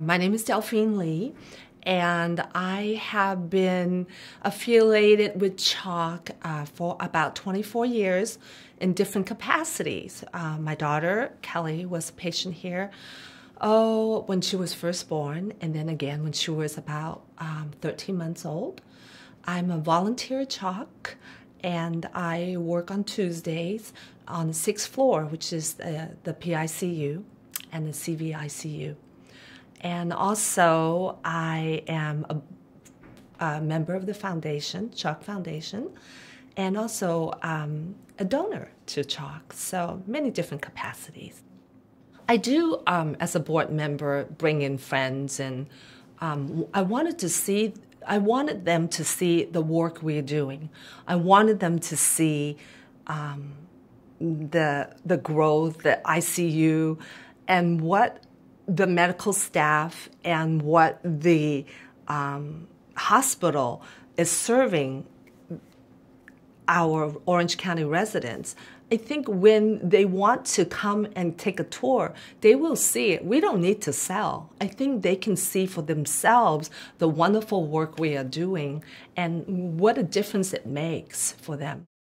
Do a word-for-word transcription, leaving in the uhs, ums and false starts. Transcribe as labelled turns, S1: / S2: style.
S1: My name is Delphine Lee, and I have been affiliated with CHOC uh, for about twenty-four years in different capacities. Uh, my daughter, Kelly, was a patient here oh, when she was first born, and then again when she was about um, thirteen months old. I'm a volunteer at CHOC, and I work on Tuesdays on the sixth floor, which is the, the P I C U and the C V I C U. And also, I am a, a member of the foundation, CHOC Foundation, and also um, a donor to CHOC, so many different capacities. I do, um, as a board member, bring in friends, and um, I wanted to see, I wanted them to see the work we're doing. I wanted them to see um, the, the growth, the I C U, and what the medical staff and what the um, hospital is serving our Orange County residents. I think when they want to come and take a tour, they will see it. We don't need to sell. I think they can see for themselves the wonderful work we are doing and what a difference it makes for them.